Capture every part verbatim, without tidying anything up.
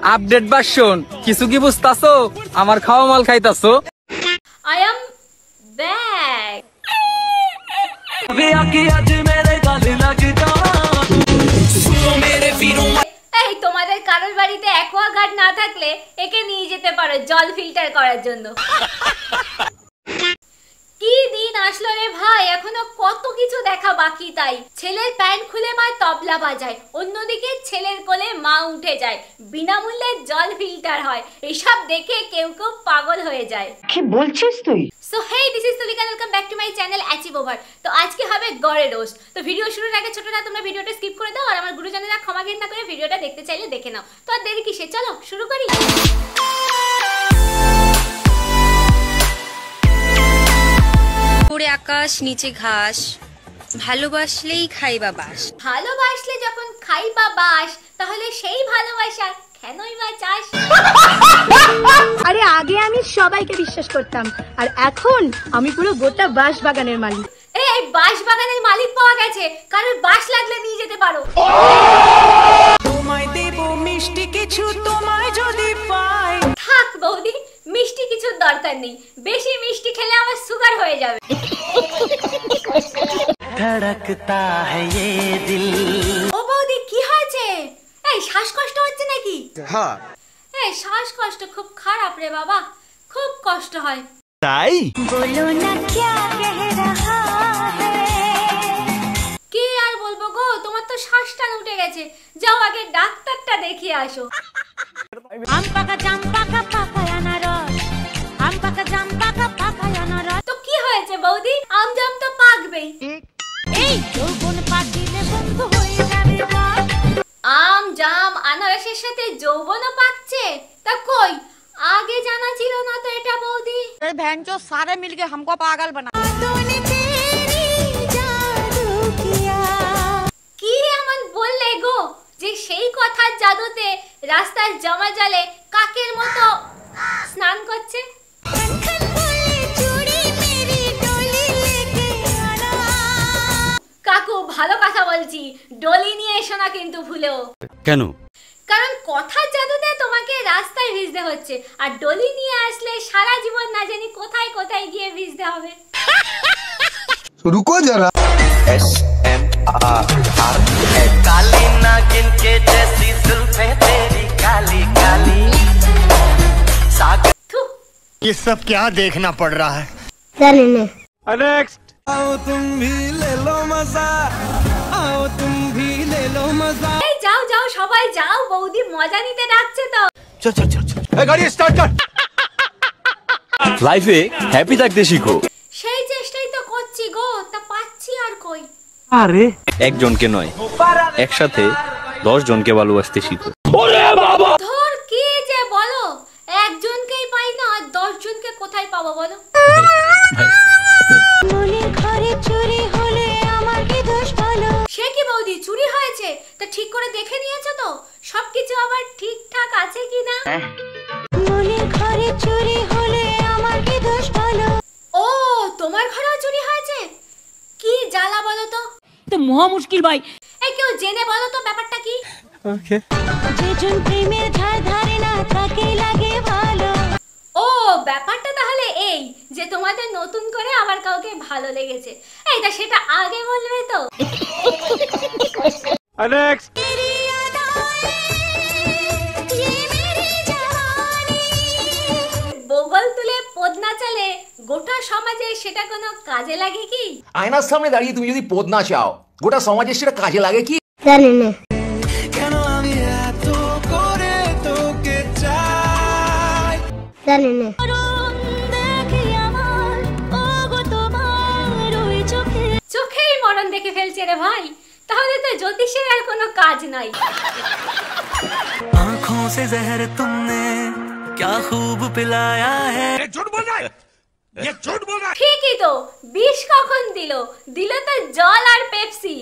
Update version কিছু কি বুঝতাছো? আমার খাওয়া মাল খাইতাছো? I am back. এই তোমাদের কারোর বাড়িতে অ্যাকোয়াগার্ড না থাকলে একে নিয়ে যেতে পারো জল ফিল্টার করার জন্য। কি দিন আসলো রে ভাই, এখনো কত কিছু দেখা বাকি। তাই ছেলের প্যান্ট খুলে মা তবলা বাজায়, অন্যদিকে ছেলের কোলে মা উঠে যায়, বিনামূল্যে জল ফিল্টার হয়। এসব দেখে কেউ কেউ পাগল হয়ে যায়। কি বলছিস তুই? So hey, this is Tulika, welcome back to my channel achieve over. তো আজকে হবে গড়ে রোস্ট। তো ভিডিও শুরুর আগে ছোটরা তোমরা ভিডিওটা স্কিপ করে দাও, আর আমার গুরুজনেরা ক্ষমা ঘেন্না করে ভিডিওটা দেখতে চাইলে দেখে নাও। তো আর দেরি কিসে, চলো শুরু করি। উপরে আকাশ নিচে ঘাস, ভালোবাসলেই খাইবা বাস। ভালোবাসলে যখন খাইবা বাস, তাহলে সেই ভালোবাসা কেনই বা চাস? আরে আগে আমি সবাইকে বিশ্বাস করতাম, আর এখন আমি পুরো গোটা বাঁশ বাগানের মালিক। এই বাঁশ বাগানের মালিক পাওয়া গেছে, কারোর বাঁশ লাগলে নিয়ে যেতে পারো। তোমায় দেব মিষ্টি কিছু, তোমায় যদি পাই। থাক বৌদি, মিষ্টি কিছুর দরকার নেই, বেশি মিষ্টি খেলে আমার সুগার হয়ে যাবে। ধড়কতা হ্যায় ইয়ে দিল। ও বৌদি কি হয়েছে? এই শ্বাসকষ্ট হচ্ছে নাকি? হ্যাঁ। এই শ্বাসকষ্ট খুব খারাপ রে বাবা, খুব কষ্ট হয়। তাই বলো না क्या कह रहा है। কি আর বলবো গো, তোমার তো শ্বাসটা উঠে গেছে, যাও আগে ডাক্তারটা দেখিয়ে আসো। আম পাকা জাম পাকা পাকা আনারস, আম পাকা জাম পাকা পাকা আনারস। তো কি হয়েছে বৌদি, আম জাম তো পাকবেই। এই যৌবন পাকিলে বন্ধু হয়ে যাবে বাপ। আম জাম আনারসের সাথে যৌবনও পাকছে? তা কই, आगे जाना चिलो ना तो एटा बौदी। भैंचो सारे मिलके हमको पागल बना। तूने तेरी जादू किया। কি এমন বললে গো যে সেই কথার জাদুতে রাস্তার জমা জলে কাকের মতো স্নান করছে? কাকু ভালো কথা বলছি, ডলি নিয়ে এসো না কিন্তু ভুলেও। কেন? কারণ কথার জাদুতে তোমাকে রাস্তায় ভিজতে হচ্ছে, আর ডলি নিয়ে আসলে সারা জীবন না জানি কোথায় কোথায় গিয়ে ভিজতে হবে। রুকো যারা। S M R R A काली नागिन के जैसी जुल्फे तेरी काली काली सागर। ये सब क्या देखना पड़ रहा है? नेक्स्ट। आओ तुम भी ले लो मजा, आओ तुम भी ले लो मजा। এই যাও যাও সবাই যাও, বৌদি মজা নিতে ডাকছে তো। চল চল চল চল, এই গাড়ি স্টার্ট কর। লাইফে হ্যাপি থাকতে শিখো। সেই চেষ্টাই তো করছি গো, তা পাচ্ছি আর কই। আরে একজনকে নয়, একসাথে দশ জনকে ভালোবাসতে শিখো। ধর কি যে বলো, একজনকেই পাই না, আর দশ জনকে কোথায় পাবো বলো? সে কি বৌদি, চুরি হয়েছে? তা ঠিক করে দেখে নিয়েছো তো সবকিছু আবার ঠিকঠাক আছে কিনা? ও তোমার ঘরেও চুরি হয়েছে? কি জ্বালা বলো তো। তো মহা মুশকিল ভাই। এই কেউ জেনে বলো তো ব্যাপারটা কি? ওকে। যেজন প্রেমের ধার ধারে না তাকে লাগে ভালো। ও ব্যাপারটা তাহলে এই যে তোমাদের নতুন করে আবার কাউকে ভালো লেগেছে। এইটা সেটা আগে বলবে তো। নেক্সট। বগল তুলে পদ না চলে গোটা সমাজে, সেটা কোনো কাজে লাগে কি? আয়নার সামনে দাঁড়িয়ে তুমি যদি পদ না চাও, গোটা সমাজে সেটা কাজে লাগে কি? জানি না। কেন আমি এত করে তোকে চাই? জানি না। চোখেই মরণ দেখে ফেলছে রে ভাই, তাহলে তো জ্যোতিষের আর কোনো কাজ নাই। आँखों से जहर तुमने क्या खूब पिलाया है। झूठ बोल रहा है, ये झूठ बोल रहा है। ঠিকই তো, বিষ কখন দিল? দিল তো জল আর পেপসি।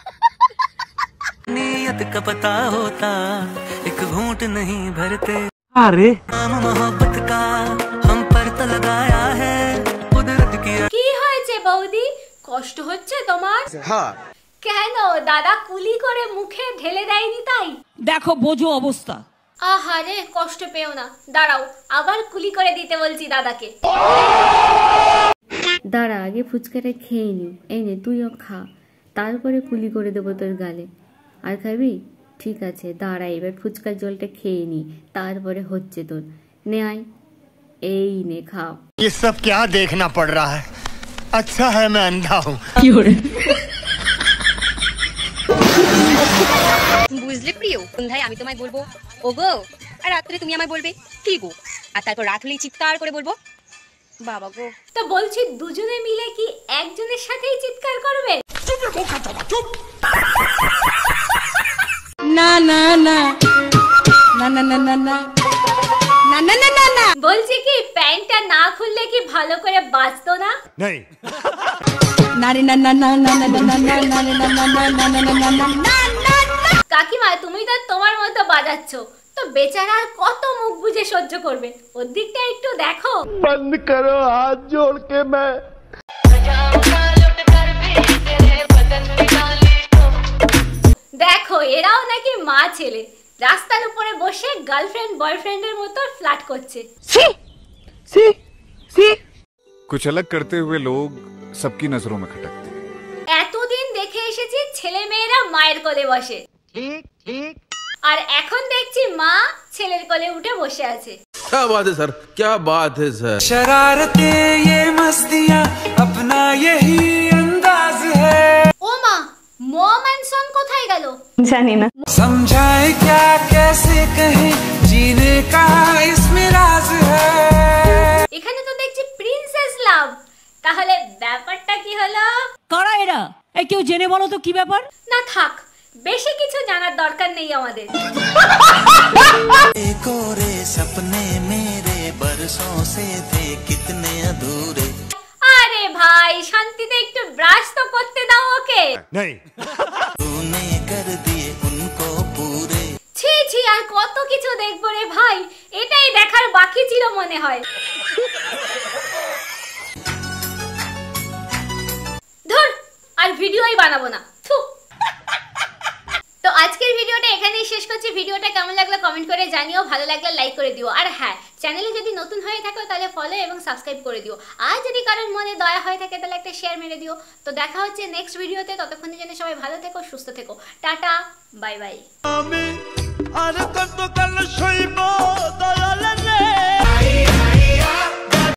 नीयत का पता होता एक घूंट नहीं भरते। আরে नाम मोहब्बत का हम पर तो लगाया है कुदरत की। কি হয়েছে বৌদি, কষ্ট হচ্ছে তোমার? হ্যাঁ। কেন দাদা কুলি করে মুখে ঢেলে দেয়নি তাই? দেখো বোঝো অবস্থা। আহারে কষ্ট পেও না, দাঁড়াও আবার কুলি করে দিতে বলছি দাদাকে। দাঁড়া আগে ফুচকাটা খেয়ে নি, এই নে তুইও খা, তারপরে কুলি করে দেবো তোর গালে। আর খাবি? ঠিক আছে দাঁড়া, এবার ফুচকার জলটা খেয়ে নি, তারপরে হচ্ছে তোর। নে আয়, এই নে খা। ये सब क्या देखना पड़ रहा है? अच्छा है मैं अंधा हूँ। বুঝলে প্রিয়, সন্ধ্যায় আমি তোমায় বলবো ও গো, আর রাত্রে তুমি আমায় বলবে কি গো, আর তারপর রাত হলেই চিৎকার করে বলবো বাবা গো। তো বলছি দুজনে মিলে কি একজনের সাথেই চিৎকার করবে? না না না না না না না না না না না না না বলছি কি প্যান্টটা না খুললে কি ভালো করে বাজতো না? नहीं না রে না না না না না না না না না না না না না না না না না। কাকিমা তুমি তো তোমার মতো বাজাচ্ছ, তো বেচারা আর কত মুখ বুঝে সহ্য করবে? ওর দিকটা একটু দেখো। बंद करो हाथ जोड़ के मैं। দেখো এরাও নাকি মা ছেলে রাস্তার উপরে বসে গার্লফ্রেন্ড বয়ফ্রেন্ডের মতো ফ্লার্ট করছে। कुछ अलग करते हुए लोग सबकी नजरों में खटकते हैं। এতদিন দেখে এসেছি ছেলে মেয়েরা মায়ের কোলে বসে, ठीक ठीक। আর এখন দেখছি মা ছেলের কোলে উঠে বসে আছে। क्या बात है सर, क्या बात है सर। शरारते ये मस्तियाँ अपना यही अंदाज है। ও মা, মম এন্ড সন কোথায় গেল? জানি না। समझाए क्या कैसे कहे, जीने का इसमें राज है। এখানে তো দেখছি প্রিন্সেস লাভ, তাহলে ব্যাপারটা কি হলো? কারা এরা? এই কেউ জেনে বলো তো কি ব্যাপার? না থাক, বেশি কিছু জানার দরকার নেই আমাদের। कोरे सपने मेरे बरसों से थे कितने अधूरे। আরে ভাই শান্তিতে একটু ব্রাশ তো করতে দাও ওকে। नहीं तूने कर दिए उनको पूरे। ছি ছি, আর কত কিছু দেখবো রে ভাই, এটাই দেখার বাকি ছিল মনে হয়। ধুর, আর ভিডিওই বানাবো না। থু। তো আজকের ভিডিওটা এখানেই শেষ করছি। ভিডিওটা কেমন লাগলো কমেন্ট করে জানিও, ভালো লাগলে লাইক করে দিও, আর হ্যাঁ চ্যানেলে যদি নতুন হয়ে থাকো তাহলে ফলো এবং সাবস্ক্রাইব করে দিও, আর যদি কারোর মনে দয়া হয়ে থাকে তাহলে একটা শেয়ার মেরে দিও। তো দেখা হচ্ছে নেক্সট ভিডিওতে, ততক্ষণের জন্য সবাই ভালো থেকো, সুস্থ থেকো, টাটা বাই বাই। আমি আর কত কাল সইব দয়া